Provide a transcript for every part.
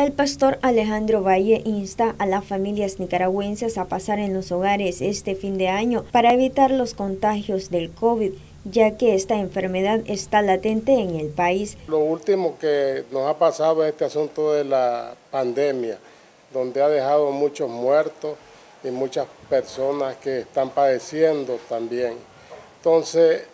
El pastor Alejandro Valle insta a las familias nicaragüenses a pasar en los hogares este fin de año para evitar los contagios del COVID, ya que esta enfermedad está latente en el país. Lo último que nos ha pasado es este asunto de la pandemia, donde ha dejado muchos muertos y muchas personas que están padeciendo también. Entonces,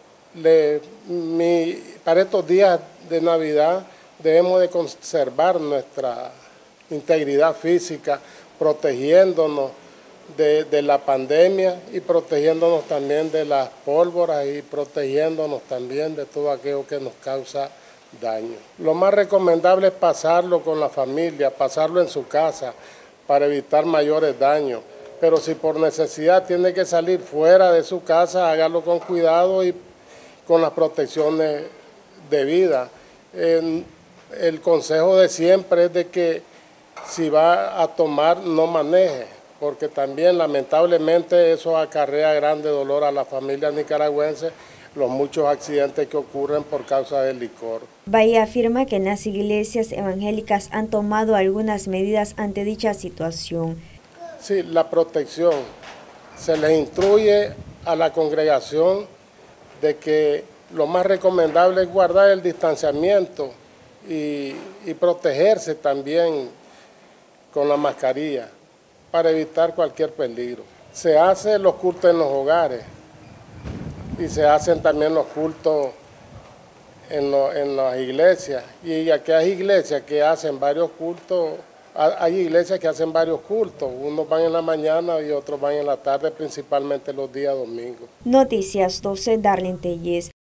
para estos días de Navidad debemos de conservar nuestra integridad física, protegiéndonos de la pandemia y protegiéndonos también de las pólvoras y protegiéndonos también de todo aquello que nos causa daño. Lo más recomendable es pasarlo con la familia, pasarlo en su casa para evitar mayores daños. Pero si por necesidad tiene que salir fuera de su casa, hágalo con cuidado y con las protecciones debidas. El consejo de siempre es de que si va a tomar, no maneje, porque también lamentablemente eso acarrea grande dolor a las familias nicaragüenses, los muchos accidentes que ocurren por causa del licor. Valle afirma que en las iglesias evangélicas han tomado algunas medidas ante dicha situación. Sí, la protección. Se les instruye a la congregación de que lo más recomendable es guardar el distanciamiento y protegerse también con la mascarilla para evitar cualquier peligro. Se hacen los cultos en los hogares y se hacen también los cultos en las iglesias. Y aquí hay iglesias que hacen varios cultos. Hay iglesias que hacen varios cultos, unos van en la mañana y otros van en la tarde, principalmente los días domingos. Noticias 12, Darlene Tellez.